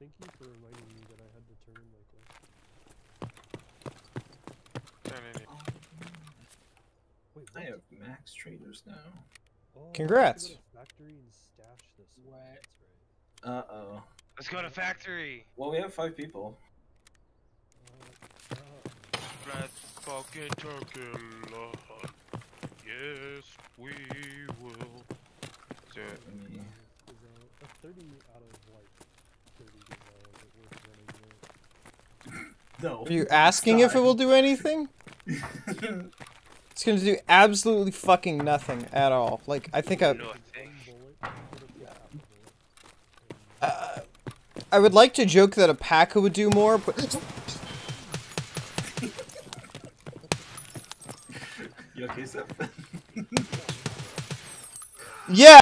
thank you for reminding me that I had to turn in my quest. Turn in. Wait, I have max traders now. oh, Congrats. I have to go to factory and stash this one. What? That's right. Uh-oh. Let's go to factory. Well, we have 5 people. Let's fucking turkey lot. Yes, we will. Do it. Is a 30 out of like 30 is it worth running with? No. Are you asking if it will do anything? It's gonna do absolutely fucking nothing at all. Like, I think Nothing. I would like to joke that a P.A.C.A. would do more, but... You okay, Ceph? Yeah!